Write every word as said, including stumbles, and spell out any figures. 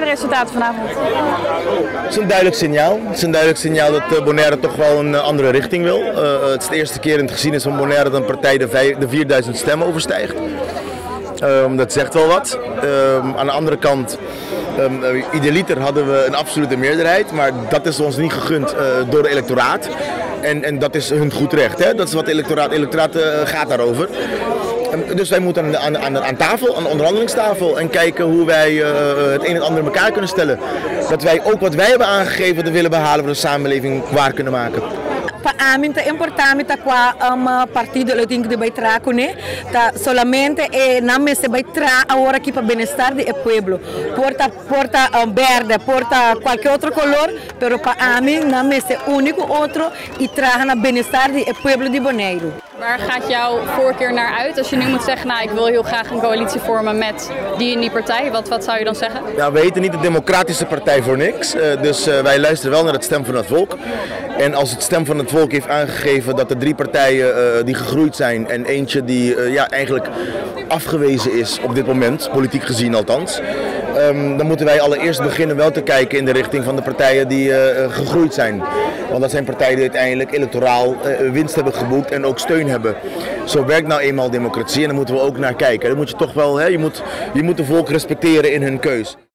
resultaten vanavond? Het is een duidelijk signaal. Het is een duidelijk signaal dat Bonaire toch wel een andere richting wil. Uh, het is de eerste keer in het geschiedenis van Bonaire dat een partij de, vijf, de vierduizend stemmen overstijgt. Um, dat zegt wel wat. Um, aan de andere kant, um, uh, idealiter hadden we een absolute meerderheid, maar dat is ons niet gegund uh, door het electoraat. En, en dat is hun goed recht. Hè? Dat is wat het electoraat, electoraat uh, gaat daarover. Um, dus wij moeten aan, aan, aan, aan tafel, aan de onderhandelingstafel en kijken hoe wij uh, het een en ander in elkaar kunnen stellen. Dat wij ook wat wij hebben aangegeven te willen behalen voor de samenleving waar kunnen maken. Para mim é importante que qua um partido eu tenho que vai trago né tá solamente é não me se vai tra agora aqui para bem-estar do povo porta porta um, verde porta qualquer outro color pero para mim não me se único outro e traga na bem-estar do povo de Bonaire. Waar gaat jouw voorkeur naar uit? Als je nu moet zeggen, nou ik wil heel graag een coalitie vormen met die en die partij, wat, wat zou je dan zeggen? Ja, we heten niet de Democratische Partij voor niks, uh, dus uh, wij luisteren wel naar het stem van het volk. En als het stem van het volk heeft aangegeven dat er drie partijen uh, die gegroeid zijn en eentje die uh, ja, eigenlijk afgewezen is op dit moment, politiek gezien althans, um, dan moeten wij allereerst beginnen wel te kijken in de richting van de partijen die uh, gegroeid zijn. Want dat zijn partijen die uiteindelijk electoraal uh, winst hebben geboekt en ook steun hebben. Zo werkt nou eenmaal democratie en daar moeten we ook naar kijken. Dan moet je toch wel, hè, je moet, je moet de volk respecteren in hun keus.